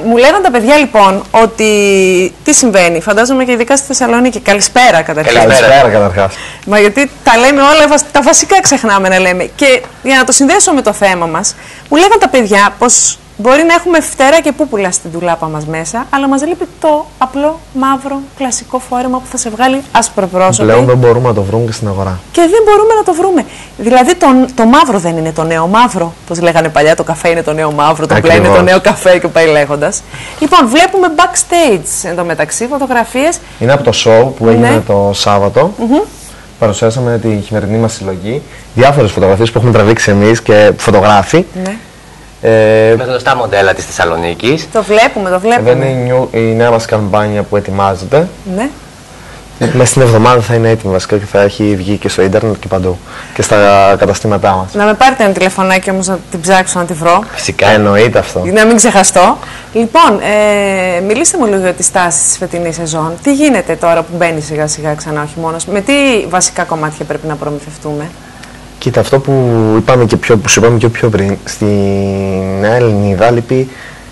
Μου λέγανε τα παιδιά λοιπόν ότι τι συμβαίνει, φαντάζομαι και ειδικά στη Θεσσαλονίκη. Καλησπέρα καταρχάς. Καλησπέρα καταρχάς. Μα γιατί τα λέμε όλα, τα βασικά ξεχνάμε να λέμε. Και για να το συνδέσω με το θέμα μας, μου λέγανε τα παιδιά πως μπορεί να έχουμε φτερά και πούπουλα στην ντουλάπα μας μέσα, αλλά μας λείπει το απλό, μαύρο, κλασικό φόρεμα που θα σε βγάλει άσπρο-πρόσωπο. Πλέον δεν μπορούμε να το βρούμε και στην αγορά. Και δεν μπορούμε να το βρούμε. Δηλαδή το μαύρο δεν είναι το νέο μαύρο. Πώς λέγανε παλιά, το καφέ είναι το νέο μαύρο, το μπλε είναι το νέο καφέ και πάει λέγοντας. Λοιπόν, βλέπουμε backstage εντωμεταξύ φωτογραφίες. Είναι από το show που έγινε το Σάββατο. Παρουσιάσαμε τη χειμερινή μας συλλογή. Διάφορες φωτογραφίες που έχουμε τραβήξει εμείς και φωτογράφοι. Με γνωστά μοντέλα της Θεσσαλονίκης. Το βλέπουμε, το βλέπουμε. Εδώ είναι η νέα μας καμπάνια που ετοιμάζεται. Ναι. Μέσα στην εβδομάδα θα είναι έτοιμη βασικά και θα έχει βγει και στο ίντερνετ και παντού. Και στα καταστήματά μας. Να με πάρετε ένα τηλεφωνάκι όμως να την ψάξω, να τη βρω. Φυσικά εννοείται αυτό. Να μην ξεχαστώ. Λοιπόν, μιλήστε μου λίγο για τη στάση της φετινής σεζόν. Τι γίνεται τώρα που μπαίνει σιγά σιγά ξανά ο χειμώνας, με τι βασικά κομμάτια πρέπει να προμηθευτούμε? Κοίτα, αυτό που είπαμε και σου είπαμε και πιο πριν, στη Νέα Ελληνίδα λείπει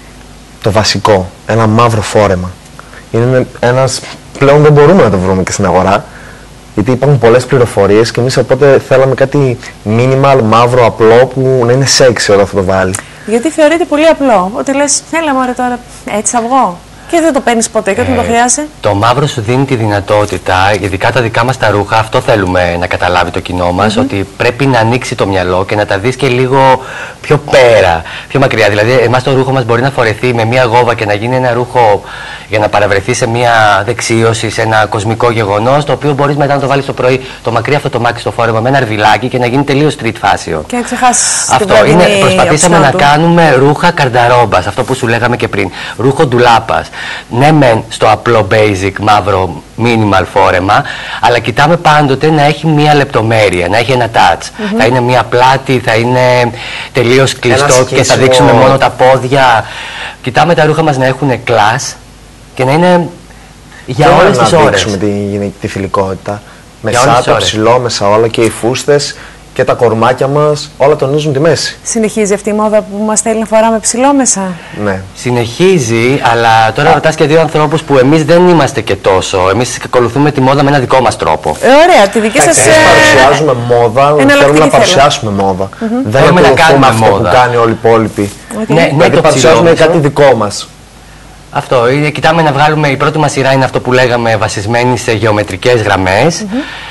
το βασικό, ένα μαύρο φόρεμα. Είναι ένας, πλέον δεν μπορούμε να το βρούμε και στην αγορά, γιατί υπάρχουν πολλές πληροφορίες και εμείς οπότε θέλαμε κάτι minimal, μαύρο, απλό, που να είναι sexy όταν θα το βάλει. Γιατί θεωρείται πολύ απλό, ότι λες, έλα μωρέ τώρα, έτσι θα βγω. Και δεν το παίρνεις ποτέ και όταν το χρειάζεσαι. Το μαύρο σου δίνει τη δυνατότητα, ειδικά τα δικά μας τα ρούχα, αυτό θέλουμε να καταλάβει το κοινό μας, ότι πρέπει να ανοίξει το μυαλό και να τα δεις και λίγο πιο πέρα, πιο μακριά. Δηλαδή, εμάς το ρούχο μας μπορεί να φορεθεί με μία γόβα και να γίνει ένα ρούχο για να παραβρεθεί σε μία δεξίωση, σε ένα κοσμικό γεγονός, το οποίο μπορείς μετά να το βάλεις το πρωί, το μακρύ αυτό το μάξι στο φόρεμα με ένα αρβιλάκι και να γίνει τελείως street fashion. Και να ξεχάσεις. Αυτό είναι, προσπαθήσαμε να κάνουμε ρούχα καρνταρόμπας, αυτό που σου λέγαμε και πριν. Ρούχο ντουλάπας. Ναι, μεν στο απλό basic μαύρο minimal φόρεμα, αλλά κοιτάμε πάντοτε να έχει μία λεπτομέρεια, να έχει ένα touch. Θα είναι μία πλάτη, θα είναι τελείως κλειστό και θα δείξουμε μόνο τα πόδια. Κοιτάμε τα ρούχα μας να έχουν class και να είναι για όλες τις ώρες. Να δείξουμε τη φιλικότητα. Μέσα το ψηλό, μέσα όλα και οι φούστες και τα κορμάκια μας, όλα τονίζουν τη μέση. Συνεχίζει αυτή η μόδα που μας θέλει να φοράμε ψηλό μέσα? Ναι. Συνεχίζει, αλλά τώρα ρωτάς και δύο ανθρώπους που εμείς δεν είμαστε και τόσο. Εμείς ακολουθούμε τη μόδα με ένα δικό μας τρόπο. Ωραία, τη δική σας. Εμείς παρουσιάζουμε μόδα, θέλουμε να παρουσιάσουμε μόδα. Δεν θέλουμε να κάνουμε αυτό μόδα που κάνει όλοι οι υπόλοιποι. Ναι, γιατί παρουσιάζουμε κάτι δικό μας. Αυτό, κοιτάμε να βγάλουμε, η πρώτη μας σειρά είναι αυτό που λέγαμε βασισμένη σε γεωμετρικές γραμμές,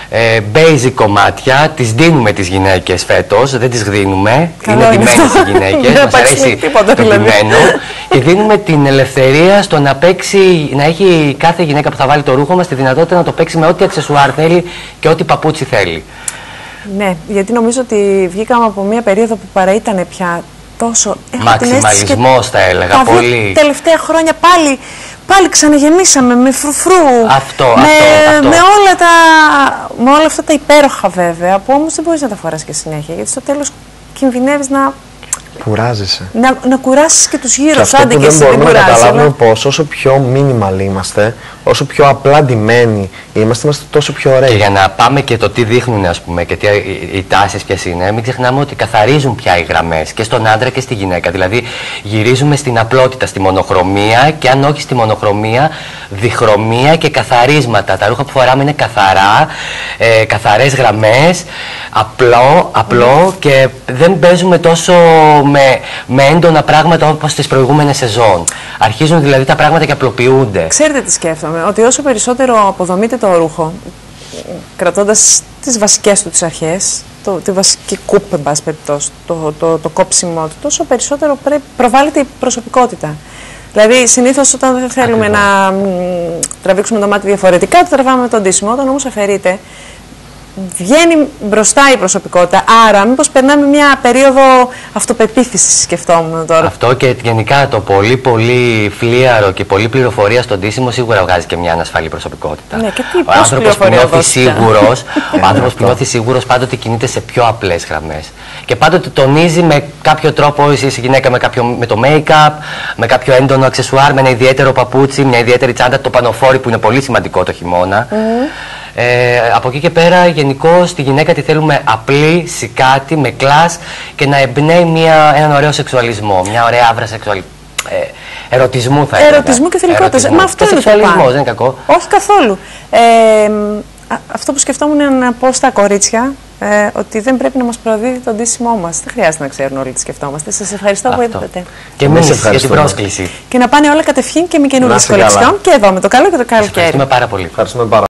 basic κομμάτια, τις δίνουμε τις γυναίκες φέτος, δεν τις γδίνουμε, είναι ντυμένες οι γυναίκες, μας αρέσει το ντυμένο και δίνουμε την ελευθερία στο να παίξει, να έχει κάθε γυναίκα που θα βάλει το ρούχο μας τη δυνατότητα να το παίξει με ό,τι αξεσουάρ θέλει και ό,τι παπούτσι θέλει. Ναι, γιατί νομίζω ότι βγήκαμε από μια περίοδο που παρά ήταν πια τόσο μαξιμαλισμός θα έλεγα, τα πολύ. Τα τελευταία χρόνια πάλι ξαναγεμίσαμε με φρουφρού, με όλα αυτά τα υπέροχα βέβαια, που όμως δεν μπορείς να τα φοράς και συνέχεια, γιατί στο τέλος κινδυνεύεις να κουράζεσαι. Να κουράσεις και τους γύρω σου, άντε και εσύ δεν μπορούμε να καταλάβουμε πως όσο πιο minimal είμαστε, όσο πιο απλά ντυμένοι είμαστε τόσο πιο ωραίοι. Και για να πάμε και το τι δείχνουν, ας πούμε, και τι οι τάσεις ποιες είναι, μην ξεχνάμε ότι καθαρίζουν πια οι γραμμές και στον άντρα και στη γυναίκα. Δηλαδή γυρίζουμε στην απλότητα, στη μονοχρωμία και αν όχι στη μονοχρωμία, διχρωμία και καθαρίσματα. Τα ρούχα που φοράμε είναι καθαρά, καθαρές γραμμές, απλό και δεν παίζουμε τόσο με έντονα πράγματα όπως στις προηγούμενες σεζόν. Αρχίζουν δηλαδή τα πράγματα και απλοποιούνται. Ξέρετε τι σκέφτομαι, ότι όσο περισσότερο αποδομείται το ρούχο, κρατώντας τις βασικές του τις αρχές, τη βασική κούπ, εν πάση περιπτώσει, το κόψιμό του, τόσο περισσότερο προβάλλεται η προσωπικότητα. Δηλαδή, συνήθως όταν δεν θέλουμε να τραβήξουμε το μάτι διαφορετικά, το τραβάμε με τον ντύσιμο. Όταν όμως αφαιρείται, βγαίνει μπροστά η προσωπικότητα. Άρα, μήπως περνάμε μια περίοδο αυτοπεποίθησης, σκεφτόμουν τώρα. Αυτό και γενικά το πολύ φλίαρο και πολύ πληροφορία στον ντύσιμο σίγουρα βγάζει και μια ανασφαλή προσωπικότητα. Ναι, και ο άνθρωπος που νιώθει σίγουρος πάντοτε κινείται σε πιο απλές γραμμές. Και πάντοτε τονίζει με κάποιο τρόπο, η γυναίκα με το make-up, με κάποιο έντονο αξεσουάρ, με ένα ιδιαίτερο παπούτσι, μια ιδιαίτερη τσάντα, το πανοφόρι που είναι πολύ σημαντικό το χειμώνα. Από εκεί και πέρα, γενικώς τη γυναίκα τη θέλουμε απλή, σηκάτη, με κλάς και να εμπνέει έναν ωραίο σεξουαλισμό, μια ωραία άβρα σεξουαλική. ερωτισμού θα έλεγα. Ερωτισμού και φιλικότητας. Μα αυτό είναι το σεξουαλισμός, δεν είναι κακό. Όχι καθόλου. Αυτό που σκεφτόμουν είναι να πω στα κορίτσια ότι δεν πρέπει να μας προδίδει το ντύσιμό μας. Δεν χρειάζεται να ξέρουν όλοι τι σκεφτόμαστε. Σας ευχαριστώ που ήρθατε. Και εμείς για την πρόσκληση. Και να πάνε όλα κατευθείαν και μη καινούργιες κολεξιόν και εδώ με το καλό και το καλοκαίρι. Ευχαριστούμε πάρα πολύ. Ευχαριστούμε πάρα